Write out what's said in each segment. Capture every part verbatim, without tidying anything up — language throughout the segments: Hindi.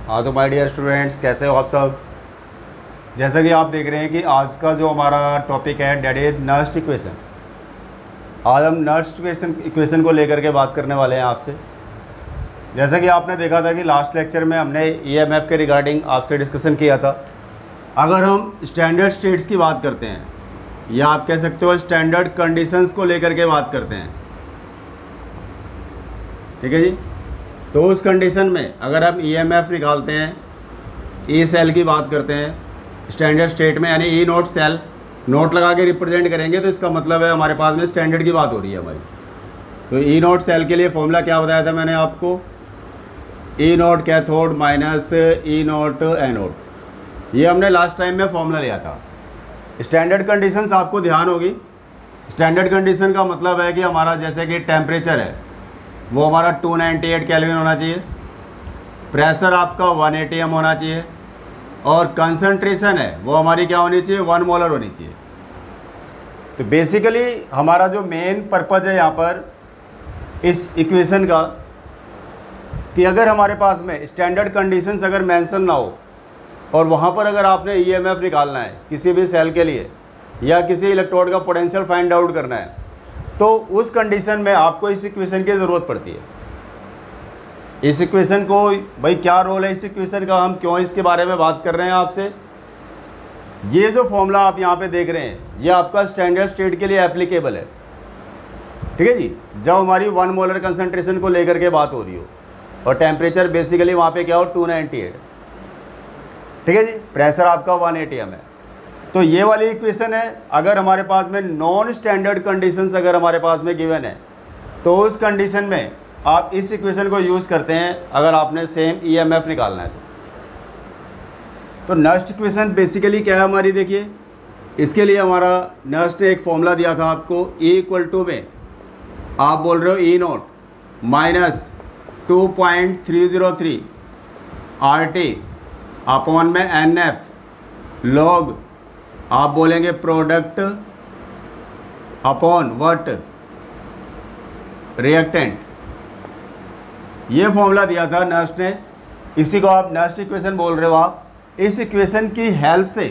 हाँ तो माय डियर स्टूडेंट्स, कैसे हो आप सब। जैसा कि आप देख रहे हैं कि आज का जो हमारा टॉपिक है डेट इज नर्स्ट इक्वेशन। आज हम नर्स्ट इक्वेशन इक्वेशन को लेकर के बात करने वाले हैं आपसे। जैसा कि आपने देखा था कि लास्ट लेक्चर में हमने ईएमएफ के रिगार्डिंग आपसे डिस्कशन किया था। अगर हम स्टैंडर्ड स्टेट्स की बात करते हैं या आप कह सकते हो स्टैंडर्ड कंडीशंस को लेकर के बात करते हैं, ठीक है जी। तो उस कंडीशन में अगर हम ईएमएफ निकालते हैं, ई सेल की बात करते हैं स्टैंडर्ड स्टेट में, यानी ई नोट सेल नोट लगा के रिप्रेजेंट करेंगे, तो इसका मतलब है हमारे पास में स्टैंडर्ड की बात हो रही है हमारी। तो ई नोट सेल के लिए फॉर्मूला क्या बताया था मैंने आपको, E naught cathode minus E naught anode. ये हमने लास्ट टाइम में फॉर्मूला लिया था। स्टैंडर्ड कंडीशंस आपको ध्यान होगी। स्टैंडर्ड कंडीशन का मतलब है कि हमारा जैसे कि टेम्परेचर है वो हमारा टू नाइन्टी एट केल्विन होना चाहिए, प्रेशर आपका वन एटी एम होना चाहिए, और कंसंट्रेशन है वो हमारी क्या होनी चाहिए, वन मोलर होनी चाहिए। तो बेसिकली हमारा जो मेन पर्पज़ है यहाँ पर इस इक्वेशन का, कि अगर हमारे पास में स्टैंडर्ड कंडीशंस अगर मेंशन ना हो और वहाँ पर अगर आपने ईएमएफ निकालना है किसी भी सेल के लिए या किसी इलेक्ट्रोड का पोटेंशियल फाइंड आउट करना है, तो उस कंडीशन में आपको इस इक्वेशन की ज़रूरत पड़ती है। इस इक्वेशन को भाई क्या रोल है इस इक्वेशन का, हम क्यों इसके बारे में बात कर रहे हैं आपसे। ये जो फॉर्मूला आप यहाँ पे देख रहे हैं ये आपका स्टैंडर्ड स्टेट के लिए एप्लीकेबल है, ठीक है जी। जब हमारी वन मोलर कंसंट्रेशन को लेकर के बात हो रही हो और टेम्परेचर बेसिकली वहाँ पे क्या हो टू नाइन्टी एट, ठीक है जी, प्रेशर आपका वन एटी एम है। तो ये वाली इक्वेशन है। अगर हमारे पास में नॉन स्टैंडर्ड कंडीशंस अगर हमारे पास में गिवन है तो उस कंडीशन में आप इस इक्वेशन को यूज़ करते हैं अगर आपने सेम ईएमएफ निकालना है तो। तो नर्स्ट इक्वेशन बेसिकली क्या है हमारी, देखिए इसके लिए हमारा नर्स्ट ने एक फॉर्मूला दिया था आपको, ई इक्वल टू में आप बोल रहे हो E naught minus two point three zero three R T upon में एन एफ लॉग आप बोलेंगे प्रोडक्ट अपॉन व्हाट, रिएक्टेंट। ये फॉर्मूला दिया था नर्स्ट ने, इसी को आप नर्स्ट इक्वेशन बोल रहे हो आप। इस इक्वेशन की हेल्प से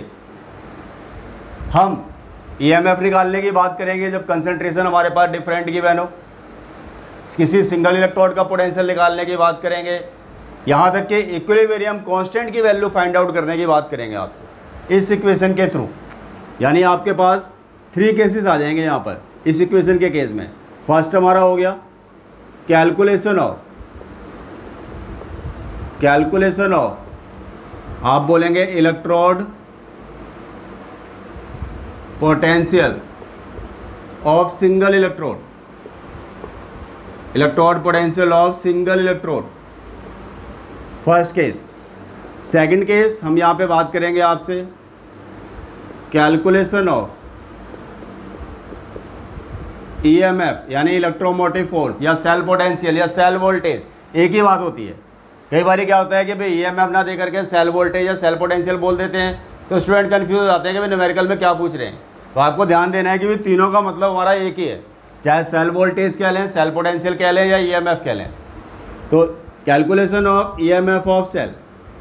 हम ईएमएफ निकालने की बात करेंगे जब कंसंट्रेशन हमारे पास डिफरेंट गिवन हो। किसी सिंगल इलेक्ट्रोड का पोटेंशियल निकालने की बात करेंगे, यहाँ तक कि इक्विलिब्रियम कांस्टेंट की वैल्यू फाइंड आउट करने की बात करेंगे आपसे इस इक्वेशन के थ्रू। यानी आपके पास थ्री केसेस आ जाएंगे यहाँ पर इस इक्वेशन के केस में। फर्स्ट हमारा हो गया कैलकुलेशन ऑफ कैलकुलेशन ऑफ आप बोलेंगे electrode potential of single electrode, electrode potential of single electrode, first case. Second case हम यहाँ पे बात करेंगे आपसे कैलकुलेशन ऑफ ईएमएफ यानी इलेक्ट्रोमोटिव फोर्स या सेल पोटेंशियल या सेल वोल्टेज, एक ही बात होती है। कई बार क्या होता है कि भाई ईएमएफ ना दे करके सेल वोल्टेज या सेल पोटेंशियल बोल देते हैं, तो स्टूडेंट कंफ्यूज हो जाते हैं कि भाई न्यूमेरिकल में क्या पूछ रहे हैं। तो आपको ध्यान देना है कि भाई तीनों का मतलब हमारा एक ही है, चाहे सेल वोल्टेज कह लें, सेल पोटेंशियल कह लें या ईएमएफ कह लें। तो calculation of EMF of cell,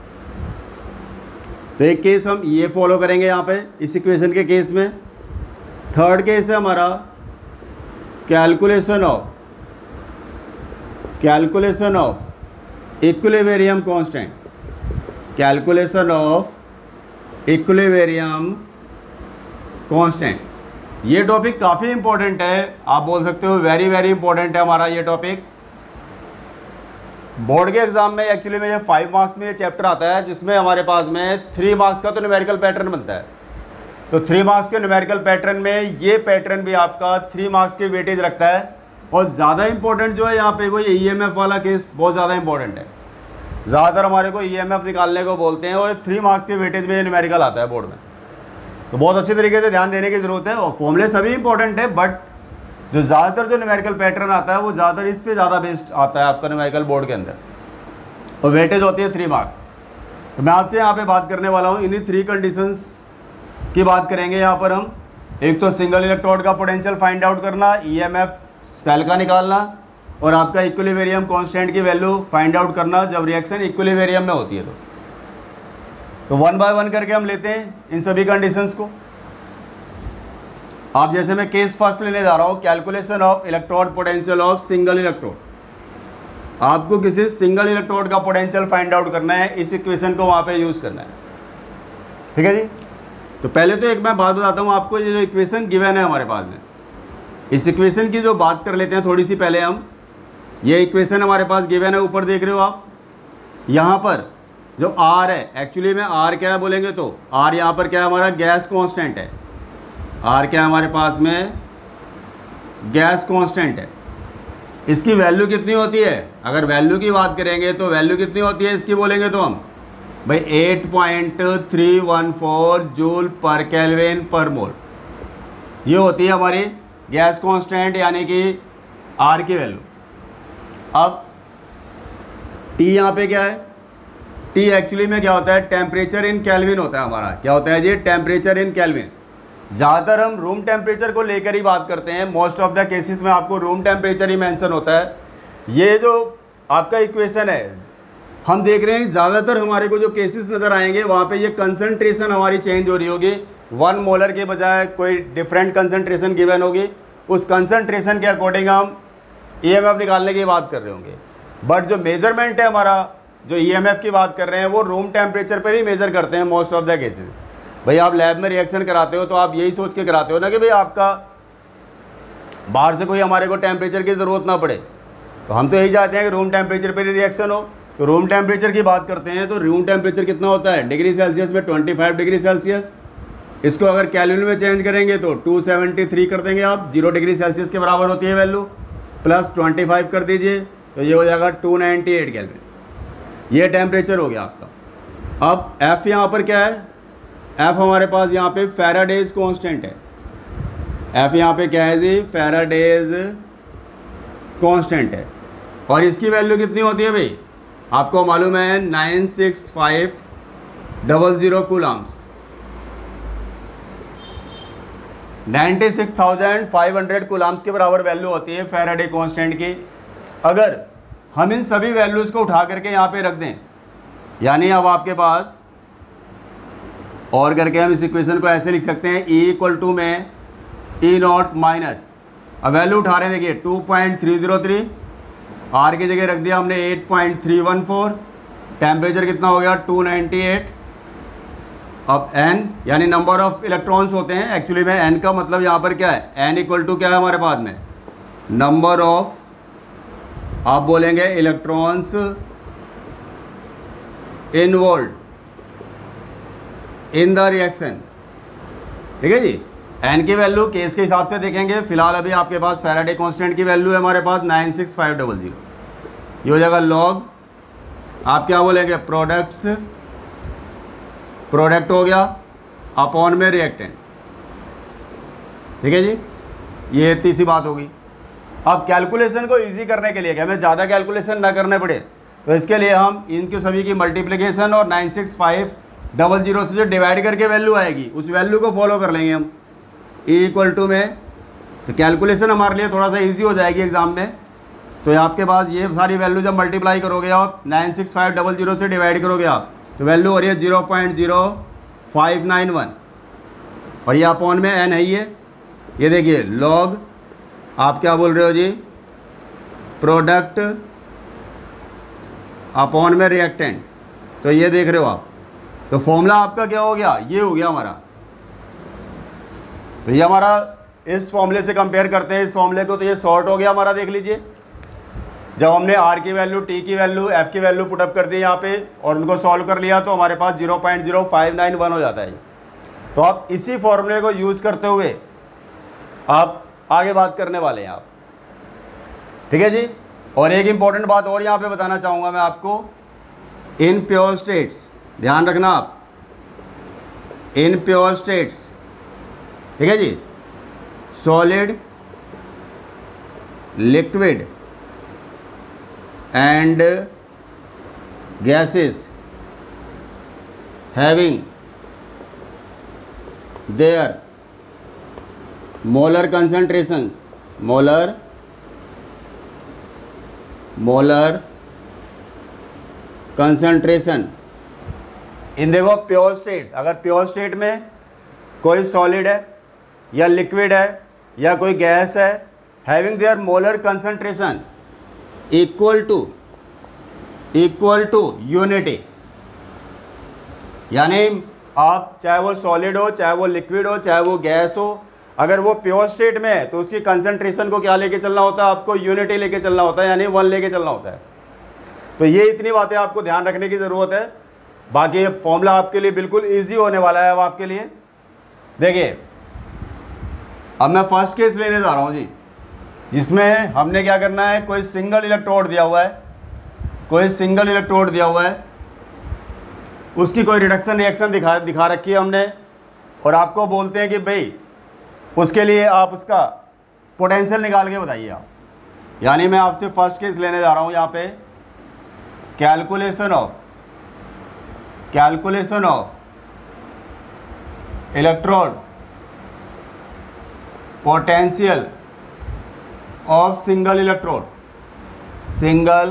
तो एक केस हम ये फॉलो करेंगे यहाँ पे इस इक्वेशन के केस में। थर्ड केस है हमारा calculation of calculation of equilibrium constant, calculation of equilibrium constant. ये टॉपिक काफ़ी इंपॉर्टेंट है, आप बोल सकते हो वेरी वेरी इंपॉर्टेंट है हमारा ये टॉपिक। बोर्ड के एग्जाम में एक्चुअली में ये फाइव मार्क्स में ये चैप्टर आता है, जिसमें हमारे पास में थ्री मार्क्स का तो न्यूमेरिकल पैटर्न बनता है। तो थ्री मार्क्स के न्यूमेरिकल पैटर्न में ये पैटर्न भी आपका थ्री मार्क्स की वेटेज रखता है। और ज़्यादा इंपॉर्टेंट जो है यहाँ पे वो ये ईएमएफ वाला केस बहुत ज़्यादा इंपॉर्टेंट है। ज़्यादातर हमारे को ईएमएफ निकालने को बोलते हैं और थ्री मार्क्स के वेटेज में ये न्यूमेरिकल आता है बोर्ड में। तो बहुत अच्छी तरीके से ध्यान देने की ज़रूरत है। और फॉर्मूले सभी इंपॉर्टेंट है, बट जो ज़्यादातर जो न्यूमेरिकल पैटर्न आता है वो ज़्यादातर इस पर ज़्यादा बेस्ड आता है आपका न्यूमेरिकल बोर्ड के अंदर, और वेटेज होती है थ्री मार्क्स। तो मैं आपसे यहाँ पे बात करने वाला हूँ इन्हीं थ्री कंडीशंस की बात करेंगे यहाँ पर हम। एक तो सिंगल इलेक्ट्रोड का पोटेंशियल फाइंड आउट करना, ईएमएफ सेल का निकालना, और आपका इक्विलिब्रियम कांस्टेंट की वैल्यू फाइंड आउट करना जब रिएक्शन इक्विलिब्रियम में होती है। तो तो वन बाय वन करके हम लेते हैं इन सभी कंडीशंस को। आप जैसे मैं केस फर्स्ट लेने जा रहा हूँ, calculation of electrode potential of single electrode. आपको किसी सिंगल इलेक्ट्रोड का पोटेंशियल फाइंड आउट करना है, इस इक्वेशन को वहाँ पे यूज़ करना है। ठीक है जी। तो पहले तो एक मैं बात बताता हूँ आपको, ये जो इक्वेशन गिवन है हमारे पास में, इस इक्वेशन की जो बात कर लेते हैं थोड़ी सी पहले हम। ये इक्वेशन हमारे पास गिवन है, ऊपर देख रहे हो आप। यहाँ पर जो आर है, एक्चुअली में आर क्या है बोलेंगे तो आर यहाँ पर क्या है, हमारा गैस कांस्टेंट है। आर क्या है हमारे पास में, गैस कांस्टेंट है। इसकी वैल्यू कितनी होती है, अगर वैल्यू की बात करेंगे तो वैल्यू कितनी होती है इसकी बोलेंगे तो हम भाई eight point three one four joule पर केल्विन पर मोल, ये होती है हमारी गैस कांस्टेंट यानी कि आर की वैल्यू। अब टी यहाँ पे क्या है, टी एक्चुअली में क्या होता है, टेम्परेचर इन केल्विन होता है हमारा। क्या होता है जी, टेम्परेचर इन केल्विन। ज़्यादातर हम रूम टेम्परेचर को लेकर ही बात करते हैं, मोस्ट ऑफ द केसेस में आपको रूम टेम्परेचर ही मेंशन होता है। ये जो आपका इक्वेशन है, हम देख रहे हैं ज़्यादातर हमारे को जो केसेस नज़र आएंगे वहाँ पे ये कंसंट्रेशन हमारी चेंज हो रही होगी, वन मोलर के बजाय कोई डिफरेंट कंसंट्रेशन गिवन होगी, उस कंसंट्रेशन के अकॉर्डिंग हम ई एम एफ निकालने की बात कर रहे होंगे। बट जो मेजरमेंट है हमारा, जो ई एम एफ की बात कर रहे हैं, वो रूम टेम्परेचर पर ही मेज़र करते हैं मोस्ट ऑफ द केसेस। भाई आप लैब में रिएक्शन कराते हो तो आप यही सोच के कराते हो ना कि भाई आपका बाहर से कोई हमारे को टेम्परेचर की ज़रूरत ना पड़े, तो हम तो यही चाहते हैं कि रूम टेम्परेचर पर ही रिएक्शन हो। तो रूम टेम्परेचर की बात करते हैं तो रूम टेम्परेचर कितना होता है, डिग्री सेल्सियस में पच्चीस डिग्री सेल्सियस। इसको अगर केल्विन में चेंज करेंगे तो दो सौ तिहत्तर कर देंगे आप, जीरो डिग्री सेल्सियस के बराबर होती है वैल्यू, प्लस पच्चीस कर दीजिए तो ये हो जाएगा दो सौ अट्ठानवे केल्विन। ये टेम्परेचर हो गया आपका। अब एफ़ यहाँ पर क्या है, एफ़ हमारे पास यहाँ पे फैराडेज कांस्टेंट है। एफ़ यहाँ पे क्या है जी, फैराडेज कांस्टेंट है। और इसकी वैल्यू कितनी होती है भाई, आपको मालूम है nine six five double zero coulombs, ninety six thousand five hundred coulombs के बराबर वैल्यू होती है फैराडे कांस्टेंट की। अगर हम इन सभी वैल्यूज़ को उठा करके यहाँ पे रख दें, यानी अब आपके पास और करके हम इस इक्वेशन को ऐसे लिख सकते हैं, ई इक्वल टू में ई नॉट माइनस, अब वैल्यू उठा रहे हैं देखिए two point three zero three, R की जगह रख दिया हमने eight point three one four, temperature कितना हो गया टू नाइन्टी एट। अब एन यानी नंबर ऑफ इलेक्ट्रॉन्स होते हैं, एक्चुअली में एन का मतलब यहाँ पर क्या है, एन इक्वल टू क्या है हमारे पास में, नंबर ऑफ, आप बोलेंगे electrons involve in the reaction. ठीक है जी। एन की वैल्यू केस के हिसाब से देखेंगे, फिलहाल अभी आपके पास फैराडे कांस्टेंट की वैल्यू है हमारे पास nine six five double zero, ये हो जाएगा लॉग, आप क्या बोलेंगे, प्रोडक्ट्स, प्रोडक्ट हो गया अपॉन में रिएक्टेंट। ठीक है जी, ये तीसरी बात होगी। अब कैलकुलेशन को इजी करने के लिए, क्या हमें ज़्यादा कैलकुलेशन ना करने पड़े, तो इसके लिए हम इनके सभी की मल्टीप्लिकेशन और nine six five double zero से जो डिवाइड करके वैल्यू आएगी उस वैल्यू को फॉलो कर लेंगे हम ई इक्वल टू में, तो कैलकुलेशन हमारे लिए थोड़ा सा इजी हो जाएगी एग्जाम में। तो आपके पास ये सारी वैल्यू जब मल्टीप्लाई करोगे आप nine six five double zero से डिवाइड करोगे आप, तो वैल्यू हो रही है zero point zero five nine one, और ये अपॉन में एन है ये ये देखिए लॉग, आप क्या बोल रहे हो जी, प्रोडक्ट अपॉन में रिएक्टेंट, तो ये देख रहे हो आप। तो फॉर्मूला आपका क्या हो गया, ये हो गया हमारा। तो ये हमारा इस फॉर्मूले से कंपेयर करते हैं इस फॉर्मूले को, तो ये शॉर्ट हो गया हमारा। देख लीजिए, जब हमने आर की वैल्यू, टी की वैल्यू, एफ की वैल्यू पुटअप कर दी यहाँ पे और उनको सॉल्व कर लिया, तो हमारे पास zero point zero five nine one हो जाता है। तो आप इसी फॉर्मूले को यूज़ करते हुए आप आगे बात करने वाले हैं आप। ठीक है जी। और एक इम्पॉर्टेंट बात और यहाँ पे बताना चाहूँगा मैं आपको, इन प्योर स्टेट्स, ध्यान रखना आप, इन प्योर स्टेट्स, ठीक है जी, solid, liquid and gases having their molar concentrations, molar molar concentration in देखो प्योर स्टेट्स, अगर प्योर स्टेट में कोई सॉलिड है या लिक्विड है या कोई गैस है, having their molar concentration equal to equal to unity, यानी आप चाहे वो सॉलिड हो, चाहे वो लिक्विड हो, चाहे वो गैस हो, अगर वो प्योर स्टेट में है तो उसकी कंसंट्रेशन को क्या लेके चलना होता है, आपको यूनिटी लेके चलना होता है, यानी वन लेके चलना होता है। तो ये इतनी बातें आपको ध्यान रखने की ज़रूरत है। बाकी ये फॉर्मूला आपके लिए बिल्कुल इजी होने वाला है अब आपके लिए। देखिए अब मैं फर्स्ट केस लेने जा रहा हूँ जी, जिसमें हमने क्या करना है, कोई सिंगल इलेक्ट्रोड दिया हुआ है, कोई सिंगल इलेक्ट्रोड दिया हुआ है, उसकी कोई रिडक्शन रिएक्शन दिखा दिखा रखी है हमने, और आपको बोलते हैं कि भाई उसके लिए आप उसका पोटेंशियल निकाल के बताइए आप। यानी मैं आपसे फर्स्ट केस लेने जा रहा हूँ यहाँ पे, calculation of calculation of electrode potential of single electrode single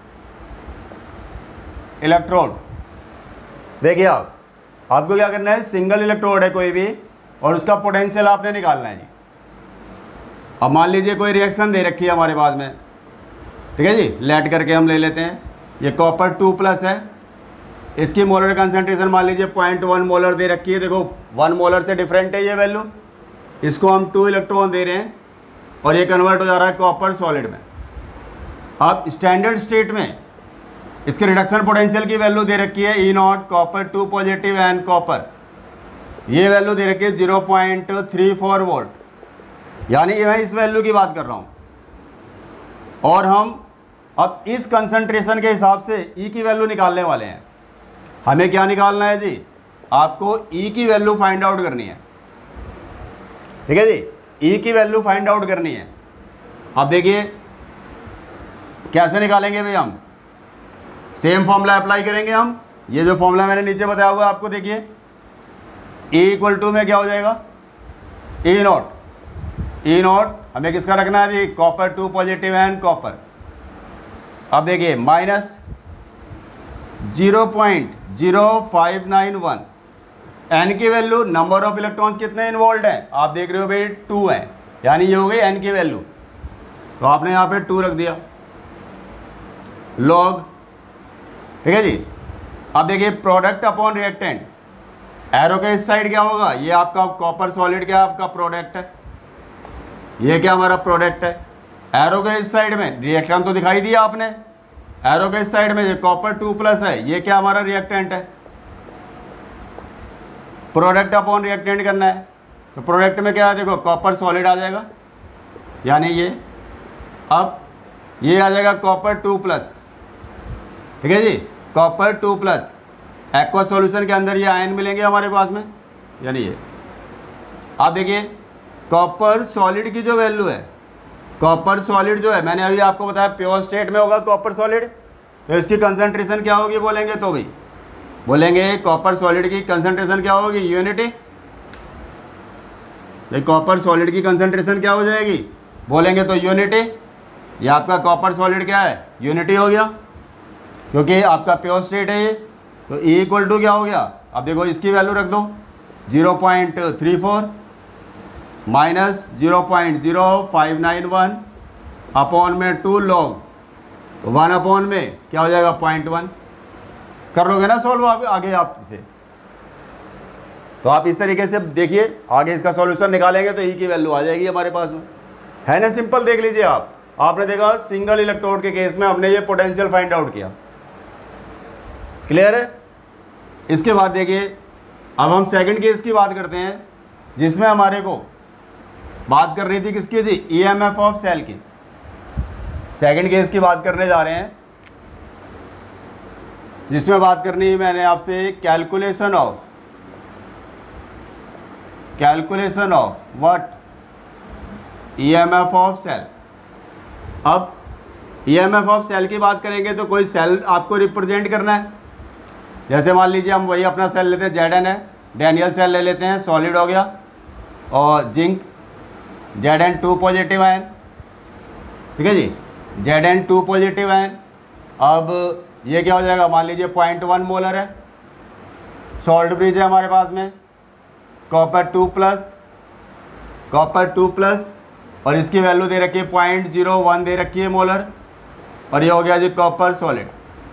electrode. देखिए आप आपको क्या करना है, सिंगल इलेक्ट्रोड है कोई भी और उसका पोटेंशियल आपने निकालना है जी। अब मान लीजिए कोई रिएक्शन दे रखी है हमारे पास में, ठीक है जी, लेट करके हम ले लेते हैं। ये कॉपर टू प्लस है, इसकी मोलर कंसंट्रेशन मान लीजिए पॉइंट वन मोलर दे रखी है। देखो वन मोलर से डिफरेंट है ये वैल्यू, इसको हम टू इलेक्ट्रॉन दे रहे हैं और ये कन्वर्ट हो जा रहा है कॉपर सॉलिड में। अब स्टैंडर्ड स्टेट में इसके रिडक्शन पोटेंशियल की वैल्यू दे रखी है E naught copper two positive and copper, ये वैल्यू दे रखी है zero point three four volt, यानी मैं इस वैल्यू की बात कर रहा हूँ। और हम अब इस कंसंट्रेशन के हिसाब से ई की वैल्यू निकालने वाले हैं। हमें क्या निकालना है जी, आपको ई की वैल्यू फाइंड आउट करनी है, ठीक है जी, ई की वैल्यू फाइंड आउट करनी है। अब देखिए कैसे निकालेंगे भाई, हम सेम फॉर्मूला अप्लाई करेंगे। हम ये जो फॉर्मूला मैंने नीचे बताया हुआ है आपको, देखिए ई इक्वल टू में क्या हो जाएगा, ई नॉट ई नॉट हमें किसका रखना है जी, copper two positive and copper. अब देखिए minus zero point zero five nine one, N की वैल्यू, नंबर ऑफ इलेक्ट्रॉन्स कितने इन्वॉल्व हैं आप देख रहे हो भाई, टू है, यानी ये हो गई एन की वैल्यू, तो आपने यहाँ पे टू रख दिया लॉग, ठीक है जी। अब देखिए प्रोडक्ट अपॉन रिएक्टेंट, एरो के इस साइड क्या होगा, ये आपका कॉपर सॉलिड क्या आपका प्रोडक्ट है, ये क्या हमारा प्रोडक्ट है। एरो के इस साइड में रिएक्शन तो दिखाई दिया आपने, एरो के इस साइड में ये कॉपर टू प्लस है, ये क्या हमारा रिएक्टेंट है। प्रोडक्ट अपॉन रिएक्टेंट करना है, तो प्रोडक्ट में क्या है, देखो कॉपर सॉलिड आ जाएगा, यानी ये, अब ये आ जाएगा कॉपर टू प्लस, ठीक है जी, copper two plus aqua solution के अंदर ये आयन मिलेंगे हमारे पास में, यानी ये। आप देखिए कॉपर सॉलिड की जो वैल्यू है, कॉपर सॉलिड जो है मैंने अभी आपको बताया प्योर स्टेट में होगा कॉपर सॉलिड, तो इसकी कंसंट्रेशन क्या होगी बोलेंगे, तो भाई बोलेंगे कॉपर सॉलिड की कंसंट्रेशन क्या होगी, यूनिटी। ये कॉपर सॉलिड की कंसंट्रेशन क्या हो जाएगी बोलेंगे तो यूनिटी। ये आपका कॉपर सॉलिड क्या है, यूनिटी हो गया, क्योंकि आपका प्योर स्टेट है ये। तो ई इक्वल टू क्या हो गया, अब देखो इसकी वैल्यू रख दो zero point three four minus zero point zero five nine one upon में टू लॉग वन अपॉन में क्या हो जाएगा पॉइंट वन। कर लोगे ना सॉल्व आगे आप इसे, तो आप इस तरीके से देखिए आगे इसका सॉल्यूशन निकालेंगे तो ई की वैल्यू आ जाएगी हमारे पास में, है ना। सिंपल देख लीजिए आप, आपने देखा सिंगल इलेक्ट्रोड के केस में हमने ये पोटेंशियल फाइंड आउट किया, क्लियर है। इसके बाद देखिए अब हम सेकंड केस की बात करते हैं, जिसमें हमारे को बात कर रही थी किसकी थी, ईएमएफ ऑफ सेल की। सेकंड केस की बात करने जा रहे हैं, जिसमें बात करनी है मैंने आपसे calculation of calculation of what, EMF of cell. अब ईएमएफ ऑफ सेल की बात करेंगे तो कोई सेल आपको रिप्रेजेंट करना है। जैसे मान लीजिए हम वही अपना सेल लेते हैं, जेड एन है, डैनियल सेल ले लेते हैं, सॉलिड हो गया, और zinc Z N two positive ion, ठीक है जी, Z N two positive ion. अब ये क्या हो जाएगा, मान लीजिए पॉइंट वन मोलर है, सॉल्ट ब्रिज है हमारे पास में, copper two plus, copper two plus, और इसकी वैल्यू दे रखी है पॉइंट जीरो वन दे रखी है मोलर, और ये हो गया जी कॉपर सॉलिड।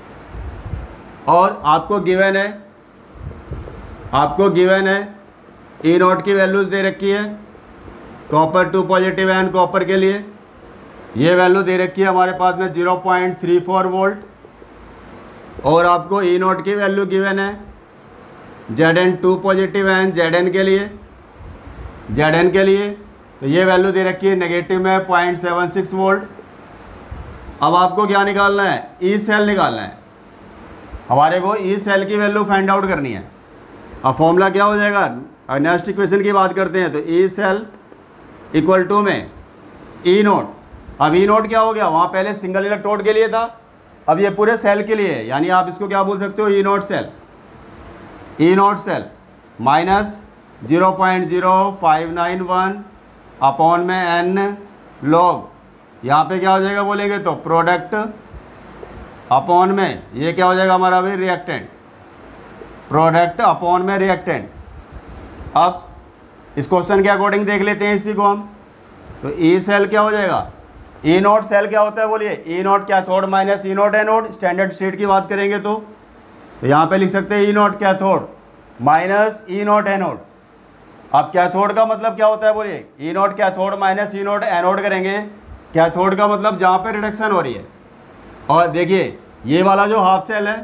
और आपको गिवन है, आपको गिवन है ई नॉट की वैल्यूज दे रखी है copper two positive and copper के लिए, ये वैल्यू दे रखी है हमारे पास में zero point three four volt, और आपको ई नॉट की वैल्यू गिवन है Z N two positive and Z N के लिए, जेड एन के लिए तो ये वैल्यू दे रखी है नेगेटिव में पॉइंट सेवन सिक्स वोल्ट। अब आपको क्या निकालना है, ई सेल निकालना है, हमारे को ई सेल की वैल्यू फाइंड आउट करनी है। अब फॉर्मूला क्या हो जाएगा, नेक्स्ट इक्वेशन की बात करते हैं तो ई सेल इक्वल टू में ई नोट। अब ई नोट क्या हो गया, वहाँ पहले सिंगल इलेक्ट्रोड के लिए था, अब ये पूरे सेल के लिए है, यानी आप इसको क्या बोल सकते हो E naught cell, E naught cell minus zero point zero five nine one upon में एन लॉग, यहाँ पे क्या हो जाएगा बोलेंगे तो प्रोडक्ट अपॉन में ये क्या हो जाएगा हमारा भाई रिएक्टेंट, प्रोडक्ट अपॉन में रिएक्टेंट। अब इस क्वेश्चन के अकॉर्डिंग देख लेते हैं इसी को हम, तो ई सेल क्या हो जाएगा, ई नोट सेल क्या होता है बोलिए, E naught cathode minus E naught anode, standard state की बात करेंगे तो, तो यहाँ पे लिख सकते हैं E naught cathode minus E naught anode. अब कैथोड का मतलब क्या होता है बोलिए, E naught cathode minus E naught anode करेंगे, कैथोड का मतलब जहाँ पे रिडक्शन हो रही है। और देखिए ये वाला जो हाफ सेल है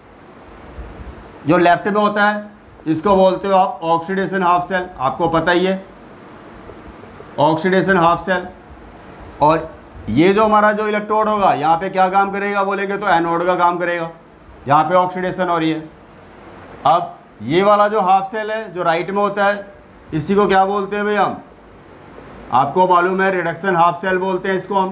जो लेफ्ट में होता है इसको बोलते हो आप ऑक्सीडेशन हाफ सेल, आपको पता ही है ऑक्सीडेशन हाफ सेल। और ये जो हमारा जो इलेक्ट्रोड होगा यहाँ पे क्या काम करेगा बोलेंगे तो एनोड का काम करेगा, यहाँ पे ऑक्सीडेशन हो रही है। अब ये वाला जो हाफ सेल है जो राइट में होता है इसी को क्या बोलते हैं भाई हम, आपको मालूम है रिडक्शन हाफ सेल बोलते हैं इसको हम।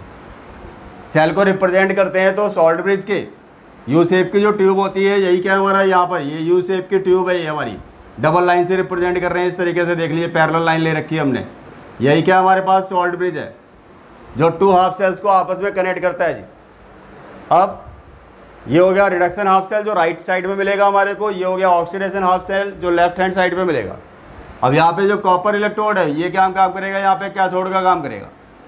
सेल को रिप्रेजेंट करते हैं तो सॉल्ट ब्रिज के यू शेप की जो ट्यूब होती है, यही क्या है हमारा यहाँ पर ये यू शेप की ट्यूब है, ये हमारी डबल लाइन से रिप्रेजेंट कर रहे हैं इस तरीके से, देख लीजिए पैरेलल लाइन ले रखी है हमने, यही क्या हमारे पास सॉल्ट ब्रिज है जो टू हाफ सेल्स को आपस में कनेक्ट करता है जी। अब ये हो गया रिडक्शन हाफ सेल जो राइट साइड में मिलेगा हमारे को, ये हो गया ऑक्सीडेशन हाफ सेल जो लेफ्ट हैंड साइड में मिलेगा। अब यहाँ पे जो कॉपर इलेक्ट्रोड है ये क्या काम करेगा, यहाँ पे कैथोड का काम करेगा।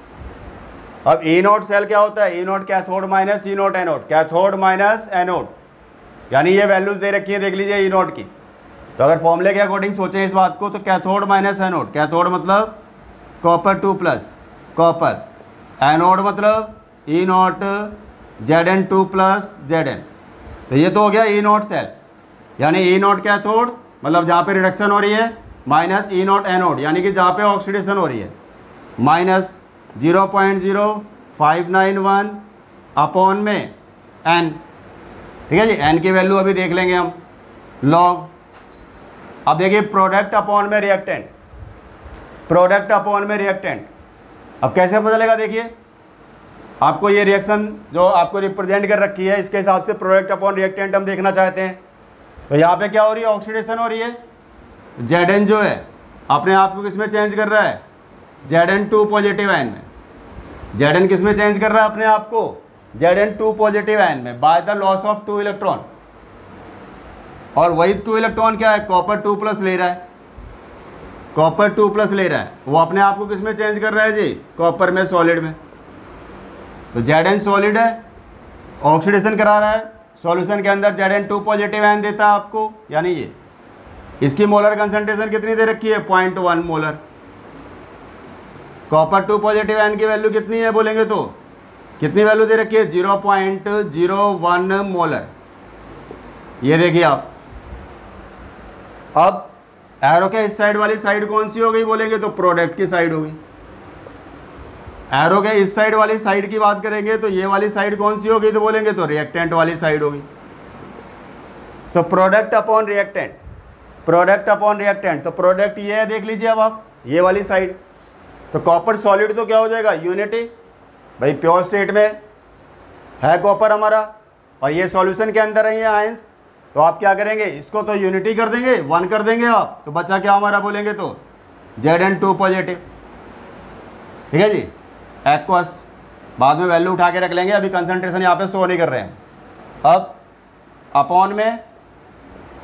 अब ई नोट सेल क्या होता है, E naught cathode minus E naught anode, cathode minus anode, यानी ये वैल्यूज दे रखी है देख लीजिए ई नोट की। तो अगर फॉर्मूले के अकॉर्डिंग सोचें इस बात को तो कैथोड माइनस एनोड, कैथोड मतलब copper two plus copper, anode मतलब E naught Z N two plus Z N. तो ये तो हो गया ई नोट सेल, यानी ई नोट कैथोड मतलब जहाँ पे रिडक्शन हो रही है, माइनस ई नोट एनोड यानी कि जहाँ पे ऑक्सीडेशन हो रही है, minus zero point zero five nine one upon में एन, ठीक है जी। एन की वैल्यू अभी देख लेंगे हम लॉग। अब देखिए प्रोडक्ट अपॉन में रिएक्टेंट, प्रोडक्ट अपॉन में रिएक्टेंट, अब कैसे पता चलेगा, देखिए आपको ये रिएक्शन जो आपको रिप्रेजेंट कर रखी है इसके हिसाब से प्रोडक्ट अपॉन रिएक्टेंट हम देखना चाहते हैं। तो यहाँ पे क्या हो रही है, ऑक्सीडेशन हो रही है, जेड एन जो है अपने आप को किस में चेंज कर रहा है, Z N two positive ion में। जेड एन किस में चेंज कर रहा है अपने आप को, Z N two positive ion में by the loss of two electron. और वही टू इलेक्ट्रॉन क्या है, कॉपर टू प्लस ले रहा है, कॉपर टू प्लस ले रहा है, वो अपने आप को किस में चेंज कर रहा है जी, कॉपर में, सॉलिड में। तो जेड एन सॉलिड है, ऑक्सीडेशन करा रहा है, सॉल्यूशन के अंदर Z N two positive ion देता है आपको, यानी ये इसकी मोलर कंसंट्रेशन कितनी दे रखी है, point one molar. Copper two positive ion की वैल्यू कितनी है बोलेंगे तो कितनी वैल्यू दे रखी है, zero point zero one molar. ये देखिए आप, अब एरो के इस साइड वाली साइड कौन सी हो गई बोलेंगे तो प्रोडक्ट की साइड होगी। एरो के इस साइड वाली साइड की बात करेंगे तो ये वाली साइड कौन सी होगी तो बोलेंगे तो रिएक्टेंट वाली साइड होगी। तो product upon reactant, product upon reactant, तो प्रोडक्ट ये है देख लीजिए अब आप, ये वाली साइड। तो कॉपर सॉलिड तो क्या हो जाएगा, यूनिटी, भाई प्योर स्टेट में है कॉपर हमारा, और ये सॉल्यूशन के अंदर है ये आयंस। तो आप क्या करेंगे, इसको तो यूनिटी कर देंगे, वन कर देंगे आप, तो बचा क्या हमारा बोलेंगे तो जेड एन टू पॉजिटिव, ठीक है जी, एक्वस। बाद में वैल्यू उठा के रख लेंगे, अभी कंसंट्रेशन यहाँ पे शो नहीं कर रहे हैं। अब अपॉन में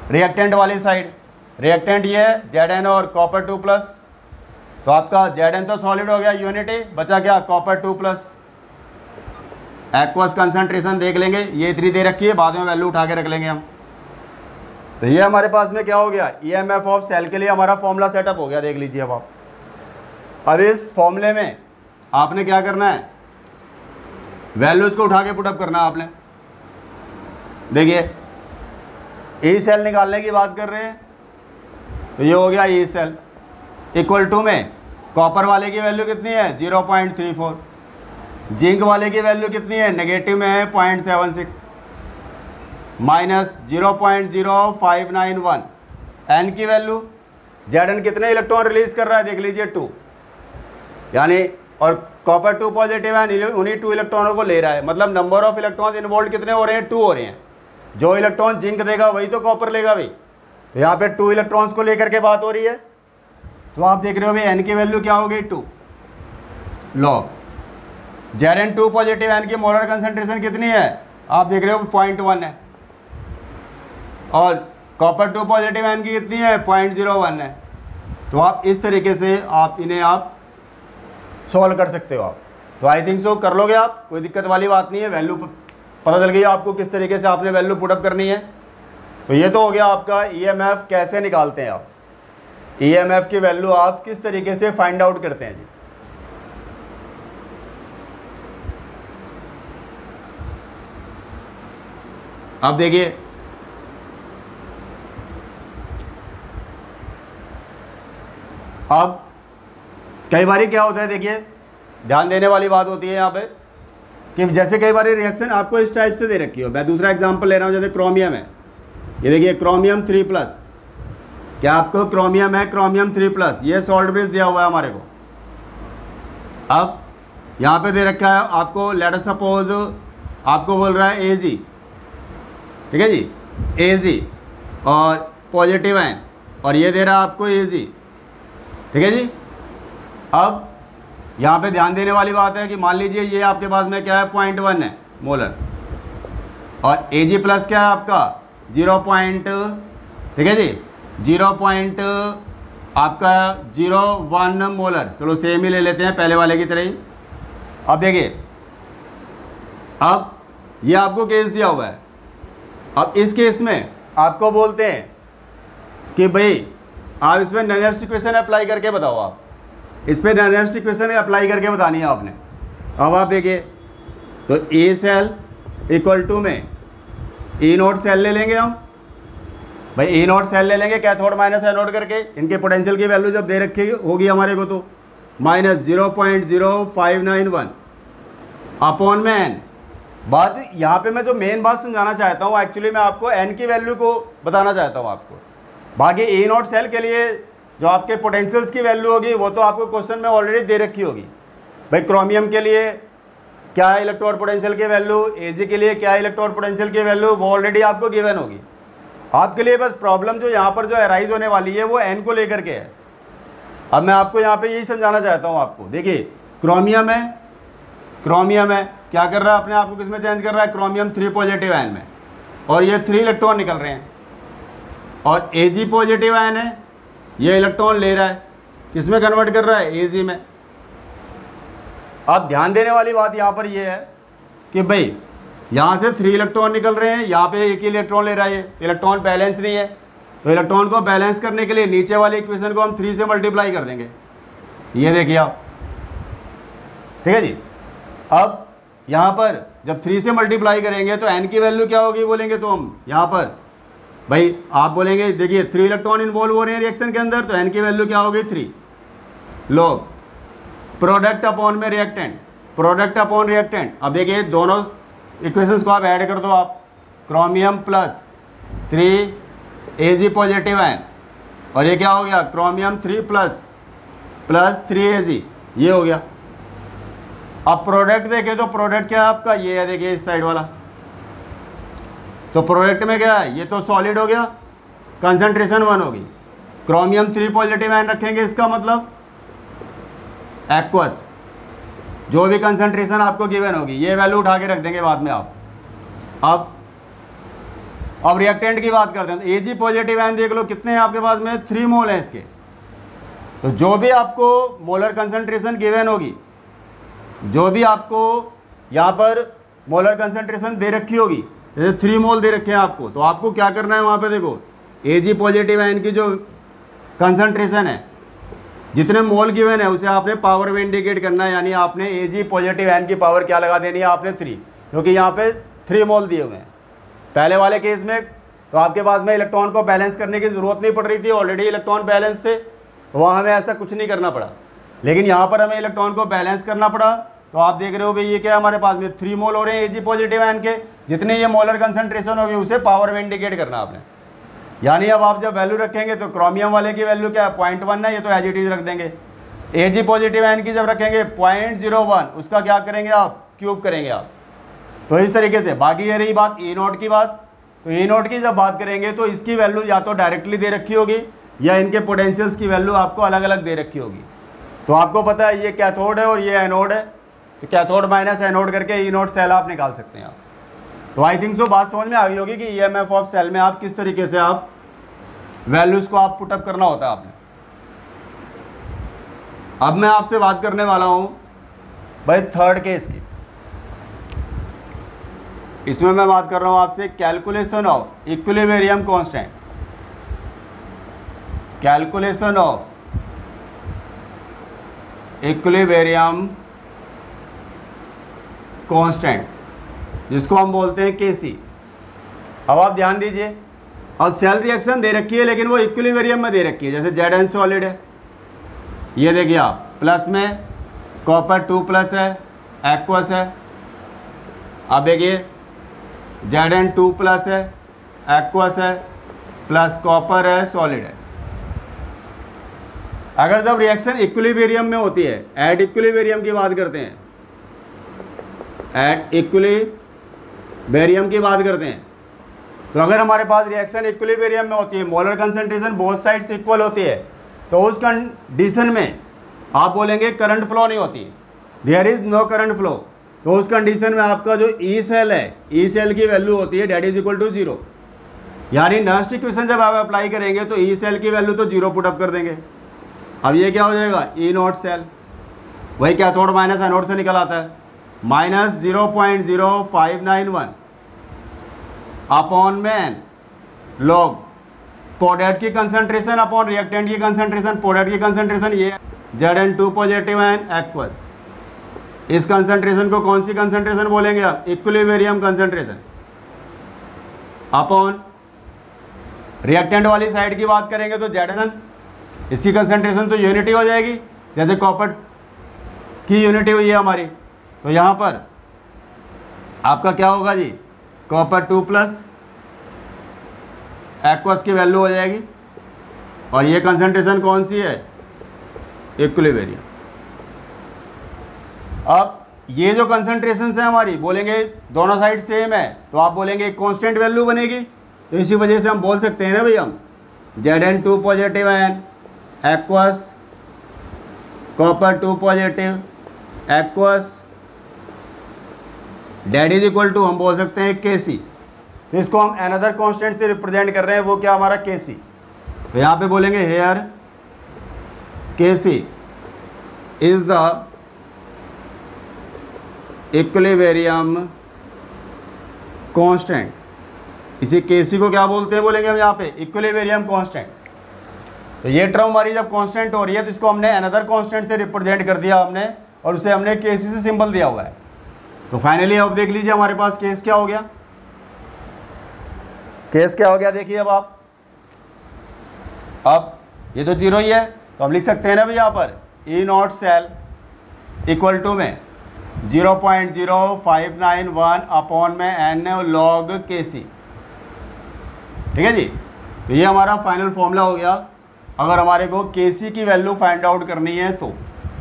रिएक्टेंट वाली साइड, रिएक्टेंट ये है जेड एन और कॉपर टू प्लस, तो आपका जेड एन तो सॉलिड हो गया यूनिटी, बचा क्या copper two plus. Aqueous concentration देख लेंगे, ये इतनी दे रखी है, बाद में वैल्यू उठा के रख लेंगे हम। तो ये हमारे पास में क्या हो गया, ईएमएफ ऑफ सेल के लिए हमारा फॉर्मूला सेटअप हो गया, देख लीजिए अब आप। अब इस फॉर्मूले में आपने क्या करना है, वैल्यूज को उठा के पुटअप करना है आपने। देखिए ई सेल निकालने की बात कर रहे हैं, तो ये हो गया ई सेल इक्वल टू में कॉपर वाले की वैल्यू कितनी है zero point three four, zinc वाले की वैल्यू कितनी है नेगेटिव में है point seven six, minus zero point zero five nine one. N की वैल्यू, जेड एन कितने इलेक्ट्रॉन रिलीज कर रहा है देख लीजिए टू, यानी और कॉपर टू पॉजिटिव है, उन्हीं टू इलेक्ट्रॉनों को ले रहा है, मतलब नंबर ऑफ इलेक्ट्रॉन इन्वॉल्व कितने हो रहे हैं, टू हो रहे हैं। जो इलेक्ट्रॉन जिंक देगा वही तो कॉपर लेगा भाई, तो यहाँ पे टू इलेक्ट्रॉन्स को लेकर के बात हो रही है। तो आप देख रहे हो भाई एन की वैल्यू क्या हो गई two log, Z N two positive ion की मोलर कंसंट्रेशन कितनी है आप देख रहे हो पॉइंट वन है, और कॉपर टू पॉजिटिव एन की कितनी है पॉइंट जीरो वन है। तो आप इस तरीके से आप इन्हें आप सॉल्व कर सकते हो आप। तो आई थिंक सो कर लोगे आप, कोई दिक्कत वाली बात नहीं है। वैल्यू पता चल गई आपको किस तरीके से आपने वैल्यू पुटअप करनी है। तो ये तो हो गया आपका ईएमएफ कैसे निकालते हैं आप, ईएमएफ की वैल्यू आप किस तरीके से फाइंड आउट करते हैं जी। अब देखिए अब कई बार क्या होता है, देखिए ध्यान देने वाली बात होती है यहाँ पे कि जैसे कई बार रिएक्शन आपको इस टाइप से दे रखी हो। मैं दूसरा एग्जांपल ले रहा हूँ, जैसे क्रोमियम है, ये देखिए क्रोमियम थ्री प्लस, क्या आपको क्रोमियम है क्रोमियम थ्री प्लस, ये सॉल्ट ब्रिज दिया हुआ है हमारे को। अब यहाँ पे दे रखा है आपको, लेट अस सपोज आपको बोल रहा है ए जी, ठीक है जी, ए जी और पॉजिटिव आयन, और ये दे रहा है आपको ए जी, ठीक है जी। अब यहाँ पे ध्यान देने वाली बात है कि मान लीजिए ये आपके पास में क्या है पॉइंट वन है मोलर, और ए जी प्लस क्या है आपका जीरो पॉइंट, ठीक है जी, जीरो पॉइंट आपका जीरो वन मोलर। चलो सेम ही ले लेते हैं पहले वाले की तरह ही। अब देखिए अब ये आपको केस दिया हुआ है, अब इस केस में आपको बोलते हैं कि भाई आप इसमें नॉनेस्ट इक्वेशन अप्लाई करके बताओ, आप इस पर नॉनेस्ट इक्वेशन अप्लाई करके बतानी है आपने। अब आप देखिए तो ए सेल इक्वल टू में ई नोट सेल ले लेंगे हम, भाई ई नोट सेल ले लेंगे कैथोड माइनस एनोड करके, इनके पोटेंशियल की वैल्यू जब दे रखी होगी हमारे को तो minus zero point zero five nine one upon में एन। बात यहाँ पे मैं जो मेन बात समझाना चाहता हूँ, एक्चुअली मैं आपको एन की वैल्यू को बताना चाहता हूँ आपको। बाकी ई नोट सेल के लिए जो आपके पोटेंशियल्स की वैल्यू होगी वो तो आपको क्वेश्चन में ऑलरेडी दे रखी होगी। भाई क्रोमियम के लिए क्या है इलेक्ट्रोड पोटेंशियल की वैल्यू, एजी के लिए क्या है इलेक्ट्रोड पोटेंशियल की वैल्यू, वो ऑलरेडी आपको गिवन होगी। आपके लिए बस प्रॉब्लम जो यहाँ पर जो अराइज होने वाली है वो एन को लेकर के है। अब मैं आपको यहाँ पे यही समझाना चाहता हूँ आपको। देखिए क्रोमियम है, क्रोमियम है क्या कर रहा है अपने आप को किस में चेंज कर रहा है, क्रोमियम थ्री पॉजिटिव आयन में, और ये थ्री इलेक्ट्रॉन निकल रहे हैं, और एजी पॉजिटिव आयन है, ये इलेक्ट्रॉन ले रहा है, किस में कन्वर्ट कर रहा है, एजी में। अब ध्यान देने वाली बात यहाँ पर ये है कि भाई यहाँ से थ्री इलेक्ट्रॉन निकल रहे हैं, यहाँ पे एक ही इलेक्ट्रॉन ले रहा है, इलेक्ट्रॉन बैलेंस नहीं है। तो इलेक्ट्रॉन को बैलेंस करने के लिए नीचे वाली इक्वेशन को हम थ्री से मल्टीप्लाई कर देंगे, ये देखिए आप, ठीक है जी। अब यहाँ पर जब थ्री से मल्टीप्लाई करेंगे तो एन की वैल्यू क्या होगी बोलेंगे तो हम यहाँ पर भाई आप बोलेंगे देखिए थ्री इलेक्ट्रॉन इन्वॉल्व हो रहे हैं रिएक्शन के अंदर, तो एन की वैल्यू क्या होगी थ्री लॉग प्रोडक्ट अपॉन में रिएक्टेंट, प्रोडक्ट अपॉन रिएक्टेंट। अब देखिए दोनों इक्वेशंस को आप ऐड कर दो, आप chromium plus three A G positive ion, और ये क्या हो गया chromium three plus plus three A G, ये हो गया। अब प्रोडक्ट देखें तो प्रोडक्ट क्या है आपका, ये है देखिए इस साइड वाला, तो प्रोडक्ट में क्या है, ये तो सॉलिड हो गया, कंसंट्रेशन वन होगी, क्रोमियम थ्री पॉजिटिव आयन रखेंगे, इसका मतलब एक्वस, जो भी कंसंट्रेशन आपको गिवन होगी ये वैल्यू उठा के रख देंगे बाद में आप। अब अब रिएक्टेंट की बात करते हैं तो Ag पॉजिटिव आयन देख लो कितने हैं आपके पास में, थ्री मोल है इसके। तो जो भी आपको मोलर कंसंट्रेशन गिवन होगी, जो भी आपको यहाँ पर मोलर कंसंट्रेशन दे रखी होगी, जैसे थ्री मोल दे रखे हैं आपको, तो आपको क्या करना है वहाँ पे देखो Ag पॉजिटिव आयन की जो कंसंट्रेशन है, जितने मोल गिवन है उसे आपने पावर में इंडिकेट करना है, यानी आपने Ag पॉजिटिव आयन की पावर क्या लगा देनी है आपने थ्री, क्योंकि यहाँ पे थ्री मोल दिए हुए हैं। पहले वाले केस में तो आपके पास में इलेक्ट्रॉन को बैलेंस करने की ज़रूरत नहीं पड़ रही थी, ऑलरेडी इलेक्ट्रॉन बैलेंस थे, वहाँ हमें ऐसा कुछ नहीं करना पड़ा। लेकिन यहाँ पर हमें इलेक्ट्रॉन को बैलेंस करना पड़ा। तो आप देख रहे हो भाई ये क्या है हमारे पास में थ्री मोल हो रहे हैं Ag पॉजिटिव आयन के, जितने ये मोलर कंसंट्रेशन होगी उसे पावर में इंडिकेट करना आपने। यानी अब आप जब वैल्यू रखेंगे तो क्रोमियम वाले की वैल्यू क्या है, पॉइंट वन है, ये तो एज इट इज रख देंगे। Ag पॉजिटिव आयन की जब रखेंगे पॉइंट जीरो वन, उसका क्या करेंगे आप, क्यूब करेंगे आप। तो इस तरीके से, बाकी ये रही बात ई नोट की बात। तो ई नोट की जब बात करेंगे तो इसकी वैल्यू या तो डायरेक्टली दे रखी होगी या इनके पोटेंशियल्स की वैल्यू आपको अलग अलग दे रखी होगी। तो आपको पता है ये कैथोड है और ये एनोड है, तो कैथोड माइनस एनोड करके ई नोट सेल आप निकाल सकते हैं आप। तो आई थिंक सो बात समझ में आ गई होगी कि E M F of cell में आप किस तरीके से आप वैल्यूज को आप पुटअप करना होता है आपने। अब मैं आपसे बात करने वाला हूं भाई थर्ड केस की। इसमें मैं बात कर रहा हूं आपसे calculation of equilibrium constant, calculation of equilibrium constant, जिसको हम बोलते हैं केसी। अब आप ध्यान दीजिए, अब सेल रिएक्शन दे रखी है लेकिन वो इक्विलिब्रियम में दे रखी है। जैसे जेड एन सॉलिड है, ये देखिए आप प्लस में कॉपर टू प्लस है, एक्वस है। अब देखिए जेड एन टू प्लस है, एक्वस है, प्लस कॉपर है, सॉलिड है। अगर जब रिएक्शन इक्विलिब्रियम में होती है, एट इक्विलिब्रियम की बात करते हैं, एट इक्विलिब्रियम की बात करते हैं, तो अगर हमारे पास रिएक्शन इक्विलिब्रियम में होती है, molar concentration both sides equal होती है, तो उस कंडीशन में आप बोलेंगे करंट फ्लो नहीं होती, there is no current flow. तो उस कंडीशन में आपका जो ई सेल है, ई सेल की वैल्यू होती है that is equal to zero. यानी नस्ट इक्वेशन जब आप अप्लाई करेंगे तो ई सेल की वैल्यू तो जीरो पुटअप कर देंगे। अब ये क्या हो जाएगा, ई नॉट सेल, वही कैथोड माइनस एनोड से निकल आता है, minus zero point zero five nine one upon में एन लॉग प्रोडक्ट की कंसंट्रेशन अपॉन रिएक्टेंट की कंसंट्रेशन। प्रोडक्ट की कंसंट्रेशन ये Z N two positive and aqueous, इस कंसंट्रेशन को कौन सी कंसंट्रेशन बोलेंगे आप, इक्विलिब्रियम कंसंट्रेशन, अपॉन रिएक्टेंट वाली साइड की बात करेंगे तो जेड एन, इसकी कंसंट्रेशन तो यूनिटी हो जाएगी, जैसे कॉपर की यूनिटी हुई है हमारी। तो यहाँ पर आपका क्या होगा जी, कॉपर टू प्लस एक्वस की वैल्यू हो जाएगी, और ये कंसंट्रेशन कौन सी है, इक्विलिब्रियम। अब ये जो कंसंट्रेशन है हमारी, बोलेंगे दोनों साइड सेम है, तो आप बोलेंगे एक कांस्टेंट वैल्यू बनेगी। तो इसी वजह से हम बोल सकते हैं ना भाई, हम Z N two positive and aqueous, copper two positive aqueous, that is equal to हम बोल सकते हैं के सी। तो इसको हम अनदर कांस्टेंट से रिप्रेजेंट कर रहे हैं, वो क्या हमारा के सी। तो यहाँ पे बोलेंगे here K C is the equilibrium constant. इसी के सी को क्या बोलते हैं, बोलेंगे हम यहाँ पे इक्विलिब्रियम कांस्टेंट। तो ये टर्म हमारी जब कांस्टेंट हो रही है तो इसको हमने अनदर कांस्टेंट से रिप्रेजेंट कर दिया हमने, और उसे हमने के सी से सिंबल दिया हुआ है। तो फाइनली अब देख लीजिए हमारे पास केस क्या हो गया, केस क्या हो गया देखिए। अब आप, अब ये तो जीरो ही है, तो हम लिख सकते हैं ना भाई यहाँ पर E naught cell equal to में zero point zero five nine one upon में एन लॉग के सी। ठीक है जी, तो ये हमारा फाइनल फॉर्मूला हो गया अगर हमारे को के सी की वैल्यू फाइंड आउट करनी है तो।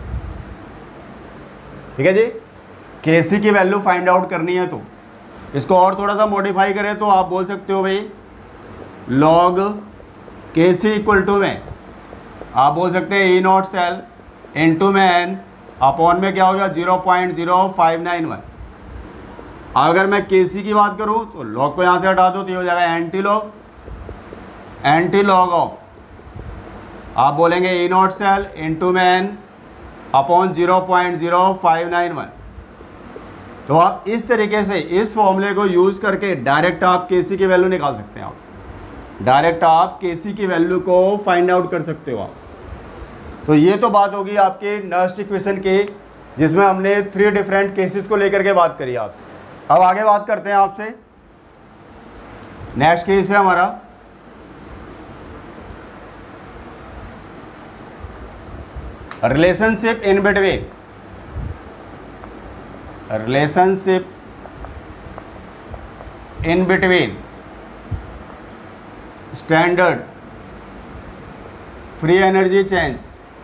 ठीक है जी, के सी की वैल्यू फाइंड आउट करनी है तो इसको और थोड़ा सा मॉडिफाई करें तो आप बोल सकते हो भाई log K C equal to में आप बोल सकते हैं ई नॉट सेल इनटू में एन अपॉन में क्या हो गया zero point zero five nine one. अगर मैं केसी की बात करूं तो लॉग को यहाँ से हटा दो तो ये हो जाएगा antilog, antilog of, आप बोलेंगे ई नॉट सेल इंटू में n upon zero point zero five nine one. तो आप इस तरीके से इस फॉर्मूले को यूज़ करके डायरेक्ट आप केसी की वैल्यू निकाल सकते हैं। आप डायरेक्ट आप केसी की वैल्यू को फाइंड आउट कर सकते हो आप। तो ये तो बात होगी आपके नर्स्ट इक्वेशन की, जिसमें हमने थ्री डिफरेंट केसेस को लेकर के बात करी आपसे। अब आगे बात करते हैं आपसे, नेक्स्ट केस है हमारा relationship in between, relationship in between standard free energy change,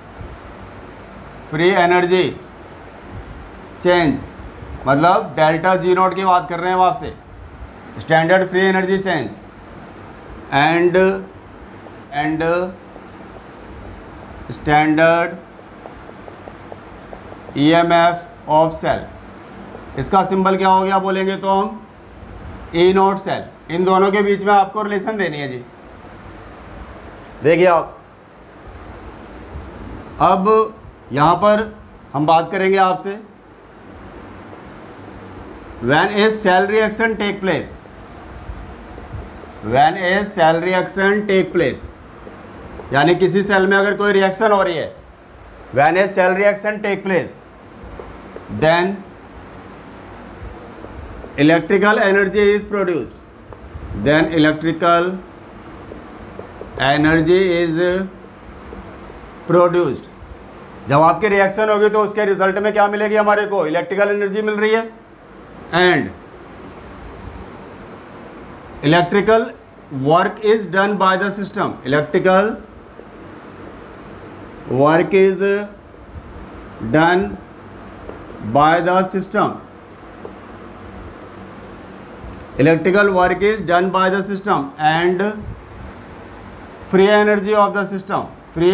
free energy change मतलब डेल्टा जी नॉट की बात कर रहे हैं हम आपसे, standard free energy change and and standard EMF of cell. इसका सिंबल क्या हो गया बोलेंगे तो हम ई नॉट सेल। इन दोनों के बीच में आपको रिलेशन देनी है जी। देखिए आप, अब यहाँ पर हम बात करेंगे आपसे when a cell reaction take place, when a cell reaction take place, यानी किसी सेल में अगर कोई रिएक्शन हो रही है, when a cell reaction take place, then electrical energy is produced, then electrical energy is produced। जब आपकी रिएक्शन होगी तो उसके रिजल्ट में क्या मिलेगी हमारे को, इलेक्ट्रिकल एनर्जी मिल रही है and electrical work is done by the system, electrical work is done by the system, electrical work is done by the system and free energy of the system, free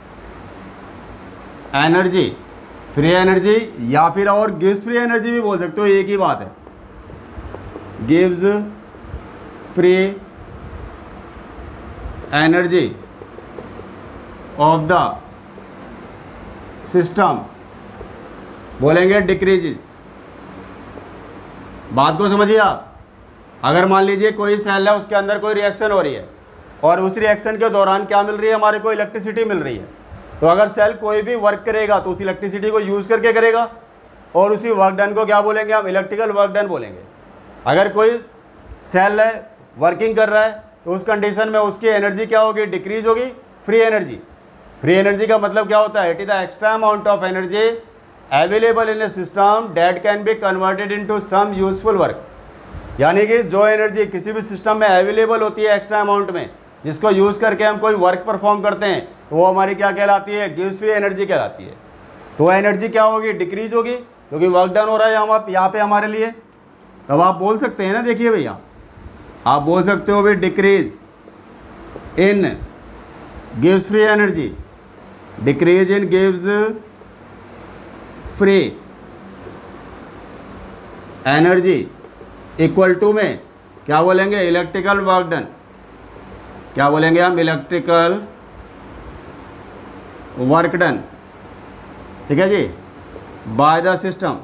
energy, free energy या फिर और गिव्स फ्री एनर्जी भी बोल सकते हो, एक ही बात है, गिव्स free energy of the system बोलेंगे डिक्रीजेस। बात को समझिए आप, अगर मान लीजिए कोई सेल है, उसके अंदर कोई रिएक्शन हो रही है और उस रिएक्शन के दौरान क्या मिल रही है हमारे को, इलेक्ट्रिसिटी मिल रही है। तो अगर सेल कोई भी वर्क करेगा तो उस इलेक्ट्रिसिटी को यूज़ करके करेगा और उसी वर्क डन को क्या बोलेंगे हम, इलेक्ट्रिकल वर्क डन बोलेंगे। अगर कोई सेल है वर्किंग कर रहा है तो उस कंडीशन में उसकी एनर्जी क्या होगी, डिक्रीज होगी, फ्री एनर्जी। फ्री एनर्जी का मतलब क्या होता है, it is the extra amount of energy available in a system that can be converted into some useful work. यानी कि जो एनर्जी किसी भी सिस्टम में अवेलेबल होती है एक्स्ट्रा अमाउंट में, जिसको यूज़ करके हम कोई वर्क परफॉर्म करते हैं, वो हमारी क्या कहलाती है, गिव्स फ्री एनर्जी कहलाती है। तो एनर्जी क्या होगी, डिक्रीज होगी, क्योंकि वर्क डन हो रहा है यहाँ यहाँ पे हमारे लिए। तब आप बोल सकते हैं ना, देखिए भैया आप बोल सकते हो भी डिक्रीज इन गिव्स फ्री एनर्जी, डिक्रीज इन गिव्स फ्री एनर्जी इक्वल टू में क्या बोलेंगे, इलेक्ट्रिकल वर्क डन। क्या बोलेंगे हम, इलेक्ट्रिकल वर्क डन, ठीक है जी, बाय द सिस्टम।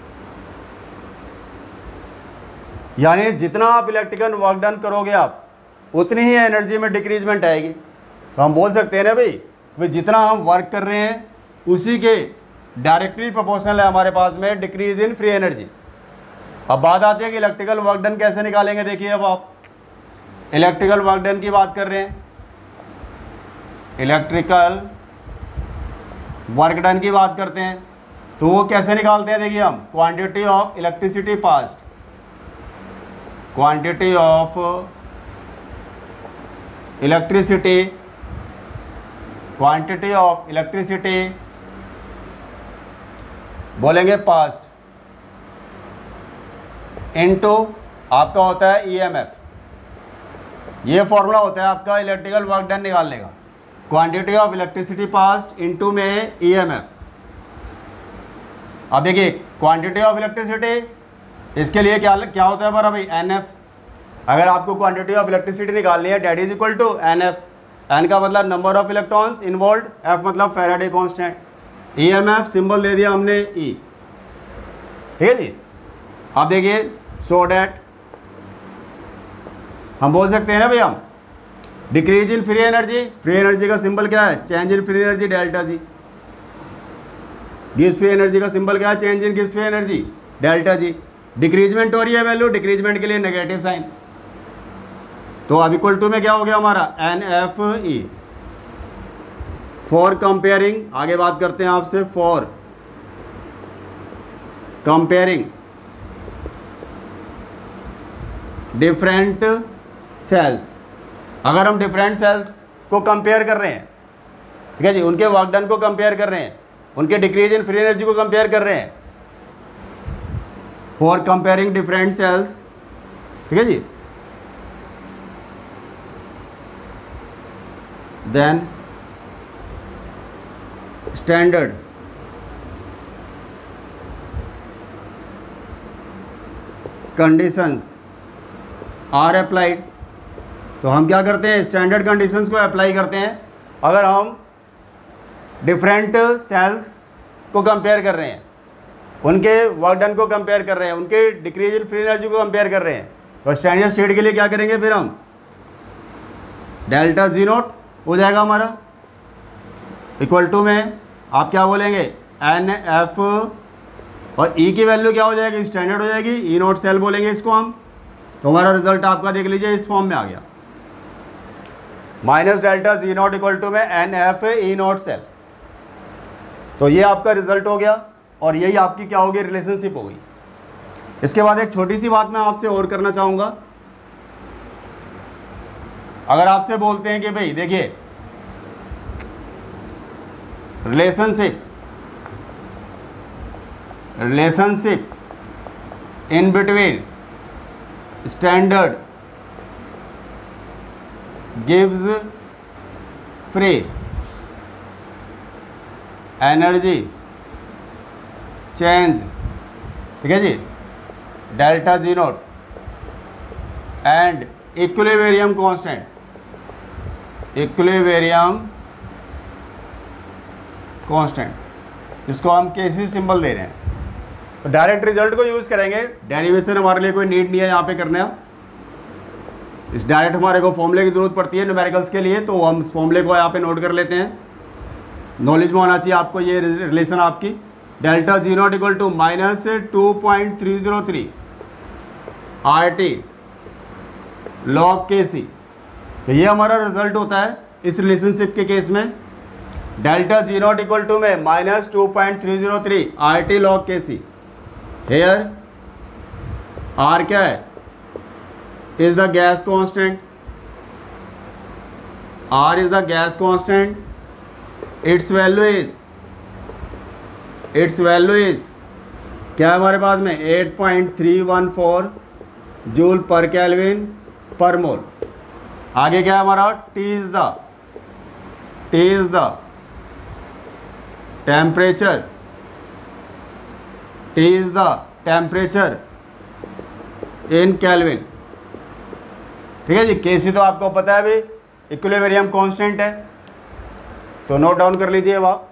यानी जितना आप इलेक्ट्रिकल वर्क डन करोगे आप, उतनी ही एनर्जी में डिक्रीजमेंट आएगी। तो हम बोल सकते हैं ना भाई, भाई जितना हम वर्क कर रहे हैं उसी के डायरेक्टली प्रोपोर्शनल है हमारे पास में डिक्रीज इन फ्री एनर्जी। अब बात आती है कि इलेक्ट्रिकल वर्क डन कैसे निकालेंगे। देखिए अब आप इलेक्ट्रिकल वर्क डन की बात कर रहे हैं, इलेक्ट्रिकल वर्क डन की बात करते हैं तो वो कैसे निकालते हैं। देखिए हम quantity of electricity passed, quantity of electricity, quantity of electricity बोलेंगे पास्ट इनटू आपका होता है ईएमएफ। ये फॉर्मूला होता है आपका इलेक्ट्रिकल वर्क डन निकालने का, quantity of electricity passed into में ईएमएफ। अब देखिए क्वांटिटी ऑफ इलेक्ट्रिसिटी इसके लिए क्या क्या होता है हमारा भाई, एन एफ। अगर आपको क्वांटिटी ऑफ इलेक्ट्रिसिटी निकालनी है, that is equal to n F. N का मतलब number of electrons involved, F मतलब Faraday constant. E M F symbol दे दिया हमने ई, ठीक है जी। आप देखिए, सो डैट हम बोल सकते हैं ना भाई, हम decrease in free energy, free energy का सिंबल क्या है, change in free energy delta G. गिव्स फ्री एनर्जी का सिंबल क्या है, चेंज इन गिव्स free energy delta G. Decreasement हो रही है वैल्यू, डिक्रीजमेंट के लिए नेगेटिव साइन। तो अब इक्वल टू में क्या हो गया हमारा, n F E. For comparing, आगे बात करते हैं आपसे, फॉर कंपेयरिंग डिफरेंट सेल्स। अगर हम डिफरेंट सेल्स को कंपेयर कर रहे हैं, ठीक है जी, उनके वर्क डन को कंपेयर कर रहे हैं, उनके डिक्रीज इन फ्री एनर्जी को कंपेयर कर रहे हैं, फॉर कंपेयरिंग डिफरेंट सेल्स, ठीक है जी, then standard conditions are applied. तो हम क्या करते हैं, स्टैंडर्ड कंडीशंस को अप्लाई करते हैं। अगर हम डिफरेंट सेल्स को कंपेयर कर रहे हैं, उनके वर्क डन को कंपेयर कर रहे हैं, उनके डिक्रीज इन फ्री एनर्जी को कंपेयर कर रहे हैं, तो स्टैंडर्ड स्टेट के लिए क्या करेंगे फिर हम, डेल्टा जी नोट हो जाएगा हमारा। इक्वल टू में आप क्या बोलेंगे, एन एफ, और ई की वैल्यू क्या हो जाएगी, स्टैंडर्ड हो जाएगी, ई नोट सेल बोलेंगे इसको हम। तो हमारा रिजल्ट आपका देख लीजिए इस फॉर्म में आ गया, minus delta G naught equal to में N F E naught cell. तो ये आपका रिजल्ट हो गया, और यही आपकी क्या होगी, रिलेशनशिप हो गई। इसके बाद एक छोटी सी बात मैं आपसे और करना चाहूँगा। अगर आपसे बोलते हैं कि भाई देखिए, relationship relationship in between standard गिव्स फ्री एनर्जी चेंज, ठीक है जी, delta G naught and equilibrium constant, equilibrium constant, जिसको हम केसी सिंबल दे रहे हैं। तो डायरेक्ट रिजल्ट को यूज़ करेंगे, डेरिवेशन हमारे लिए कोई नीड नहीं है यहाँ पे करना। इस डायरेक्ट हमारे को फॉर्मूले की ज़रूरत पड़ती है न्यूमेरिकल्स के लिए, तो हम फॉर्मूले को यहाँ पे नोट कर लेते हैं। नॉलेज में होना चाहिए आपको ये रिलेशन आपकी, delta G naught equal to minus two point three zero three R T log K C. तो ये हमारा रिजल्ट होता है इस रिलेशनशिप के केस में, delta G naught equal to में minus two point three zero three R T log K C. Here R क्या है, is the gas constant, R is the gas constant, its value is its value is क्या है हमारे पास में, eight point three one four joule पर केल्विन पर मोल। आगे क्या है हमारा, T is the T is the temperature, T is the temperature in kelvin, ठीक है जी। केसी तो आपको पता है अभी इक्विलिब्रियम कांस्टेंट है, तो नोट डाउन कर लीजिए आप।